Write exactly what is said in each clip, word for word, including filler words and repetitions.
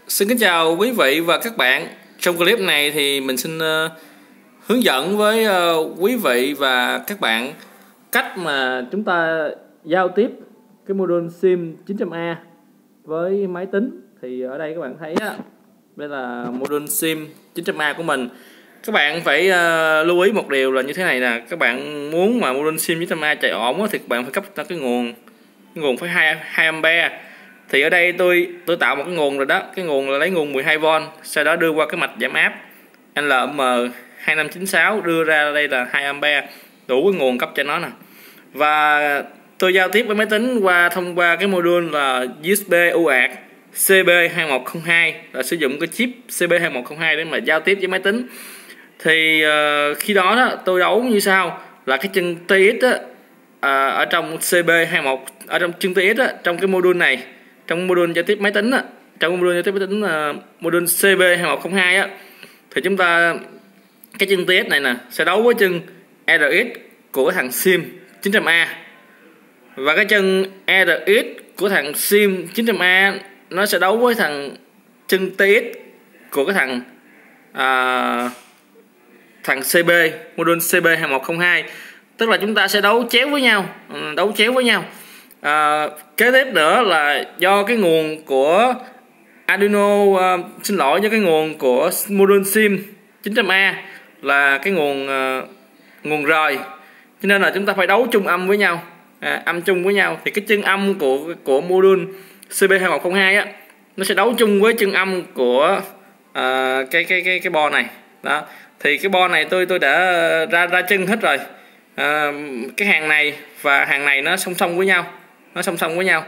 Xin kính chào quý vị và các bạn. Trong clip này thì mình xin uh, hướng dẫn với uh, quý vị và các bạn cách mà chúng ta giao tiếp cái module sim chín trăm A với máy tính. Thì ở đây các bạn thấy á, đây là module sim chín trăm A của mình. Các bạn phải uh, lưu ý một điều là như thế này nè. Các bạn muốn mà module sim chín trăm A chạy ổn á, thì các bạn phải cấp ra cái nguồn cái nguồn phải hai ampere. Thì ở đây tôi tôi tạo một cái nguồn rồi đó, cái nguồn là lấy nguồn mười hai vôn, sau đó đưa qua cái mạch giảm áp L M hai năm chín sáu, đưa ra đây là hai ampere, đủ cái nguồn cấp cho nó nè. Và tôi giao tiếp với máy tính qua thông qua cái module là u ét bê u a rờ C B hai một không hai, là sử dụng cái chip C B hai một không hai để mà giao tiếp với máy tính. Thì uh, khi đó, đó tôi đấu như sau là cái chân T X á, à, ở trong C B hai một, ở trong chân T X á, trong cái module này, trong module giao tiếp máy tính á, trong module giao tiếp máy tính uh, module C B hai một không hai á, thì chúng ta cái chân T X này nè sẽ đấu với chân R X của thằng sim chín trăm A, và cái chân R X của thằng sim chín trăm A nó sẽ đấu với thằng chân T X của cái thằng uh, thằng C B, module C B hai một không hai. Tức là chúng ta sẽ đấu chéo với nhau, đấu chéo với nhau. À, kế tiếp nữa là do cái nguồn của Arduino, uh, xin lỗi, do cái nguồn của module sim chín trăm A là cái nguồn uh, nguồn rời, cho nên là chúng ta phải đấu chung âm với nhau, à, âm chung với nhau. Thì cái chân âm của của module C B hai một không hai á, nó sẽ đấu chung với chân âm của uh, cái cái cái cái bo này đó. Thì cái bo này tôi tôi đã ra ra chân hết rồi. À, cái hàng này và hàng này nó song song với nhau, nó song song với nhau.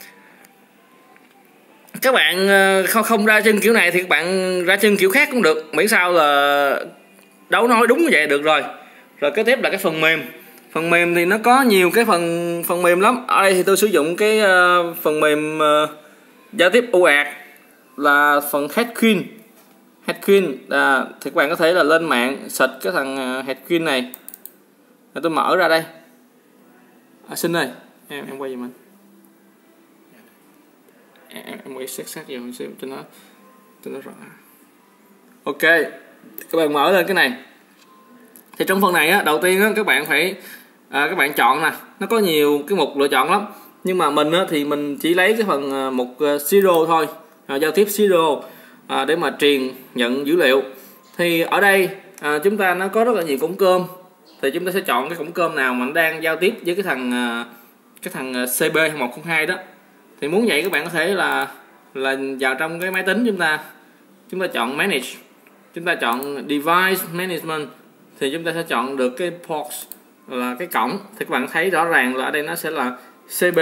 Các bạn không không ra chân kiểu này thì các bạn ra chân kiểu khác cũng được, miễn sao là đấu nói đúng như vậy được rồi. Rồi kế tiếp là cái phần mềm. Phần mềm thì nó có nhiều cái phần phần mềm lắm. Ở đây thì tôi sử dụng cái uh, phần mềm uh, giao tiếp u a rờ là phần Headqueen. Headqueen à, thì các bạn có thể là lên mạng search cái thằng uh, Headqueen này. Rồi tôi mở ra đây. À, xin ơi, em em quay giùm anh. Em, em quay sát sát vào một xíu cho nó cho nó rõ. Ok, các bạn mở lên cái này. Thì trong phần này á, đầu tiên á, các bạn phải à, các bạn chọn nè, nó có nhiều cái mục lựa chọn lắm. Nhưng mà mình á, thì mình chỉ lấy cái phần mục zero thôi, à, giao tiếp zero à, để mà truyền nhận dữ liệu. Thì ở đây à, chúng ta nó có rất là nhiều cổng cơm. Thì chúng ta sẽ chọn cái cổng cơm nào mà nó đang giao tiếp với cái thằng cái thằng C B hai một không hai đó. Thì muốn vậy các bạn có thể là là vào trong cái máy tính chúng ta, chúng ta chọn manage, chúng ta chọn device management, thì chúng ta sẽ chọn được cái port là cái cổng. Thì các bạn thấy rõ ràng là ở đây nó sẽ là C B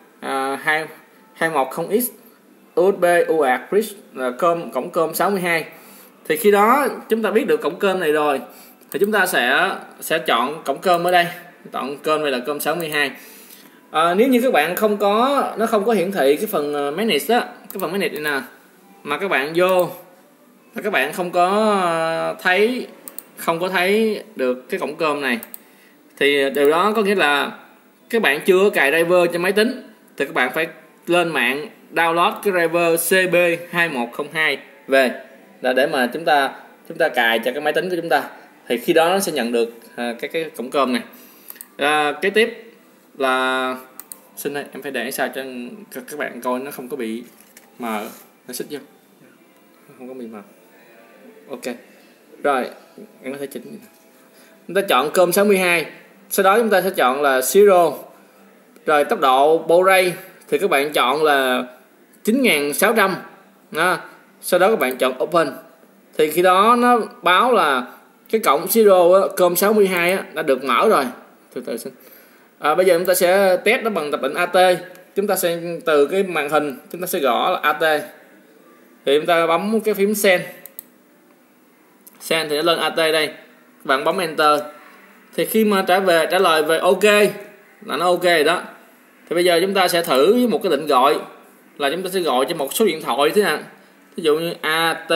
hai một không X u ét bê u a rờ bridge là cơm cổng cơm sáu mươi hai. Thì khi đó chúng ta biết được cổng cơm này rồi thì chúng ta sẽ sẽ chọn cổng cơm ở đây, chọn cơm này là cơm sáu mươi hai. À, nếu như các bạn không có, nó không có hiển thị cái phần manage đó, cái phần manage này nè, mà các bạn vô và các bạn không có thấy không có thấy được cái cổng cơm này, thì điều đó có nghĩa là các bạn chưa có cài driver cho máy tính. Thì các bạn phải lên mạng download cái driver C B hai một không hai về, là để mà chúng ta chúng ta cài cho cái máy tính của chúng ta. Thì khi đó nó sẽ nhận được à, cái cái cổng cơm này. À, kế tiếp là xin đây, em phải để sao cho các bạn coi nó không có bị mờ, nó xích vô, không có bị mờ. Ok, rồi em có thể chỉnh. Chúng ta chọn cơm sáu mươi hai, sau đó chúng ta sẽ chọn là zero. Rồi tốc độ Blu-ray thì các bạn chọn là chín nghìn sáu trăm đó. Sau đó các bạn chọn open, thì khi đó nó báo là cái cổng zero á, cơm sáu mươi hai á, đã được mở rồi. Từ từ xin. À, bây giờ chúng ta sẽ test nó bằng tập lệnh A T. Chúng ta sẽ từ cái màn hình chúng ta sẽ gõ là A T. Thì chúng ta bấm cái phím send. Send thì nó lên A T đây. Các bạn bấm enter. Thì khi mà trả về trả lời về ok là nó ok rồi đó. Thì bây giờ chúng ta sẽ thử với một cái lệnh gọi, là chúng ta sẽ gọi cho một số điện thoại thế nào. Ví dụ như A T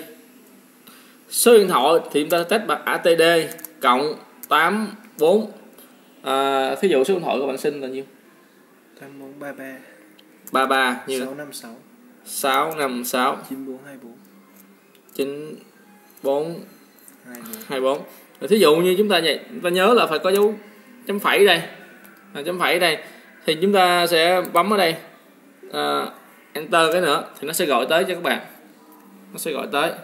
số điện thoại thì chúng ta test bằng A T D cộng tám bốn. À, thí dụ số điện thoại của bạn xin là nhiêu? tám bốn ba ba ba ba nhiêu? sáu năm sáu sáu năm sáu chín bốn hai bốn chín bốn hai bốn. Thí dụ như chúng ta vậy, chúng ta nhớ là phải có dấu chấm phẩy đây, à, chấm phẩy đây thì chúng ta sẽ bấm ở đây, à, enter cái nữa thì nó sẽ gọi tới cho các bạn, nó sẽ gọi tới.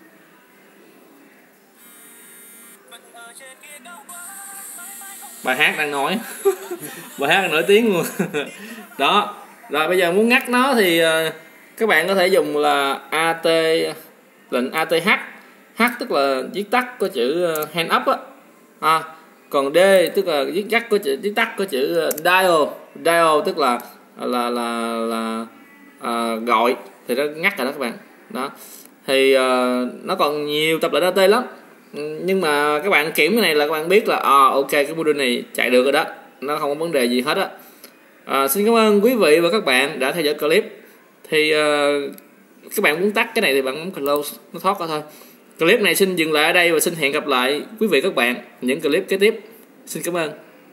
Bài hát đang nói bài hát đang nổi tiếng luôn đó. Rồi bây giờ muốn ngắt nó thì uh, các bạn có thể dùng là at, lệnh ath, h tức là viết tắt có chữ hand up á, à, còn d tức là viết tắt có chữ viết tắt có chữ dial, dial tức là là là là à, gọi thì nó ngắt rồi đó các bạn. Đó thì uh, nó còn nhiều tập lệnh at lắm, nhưng mà các bạn kiểm cái này là các bạn biết là à, ok cái module này chạy được rồi đó, nó không có vấn đề gì hết á. À, xin cảm ơn quý vị và các bạn đã theo dõi clip. Thì uh, các bạn muốn tắt cái này thì bạn bấm close, nó thoát ra thôi. Clip này xin dừng lại ở đây và xin hẹn gặp lại quý vị các bạn những clip kế tiếp. Xin cảm ơn.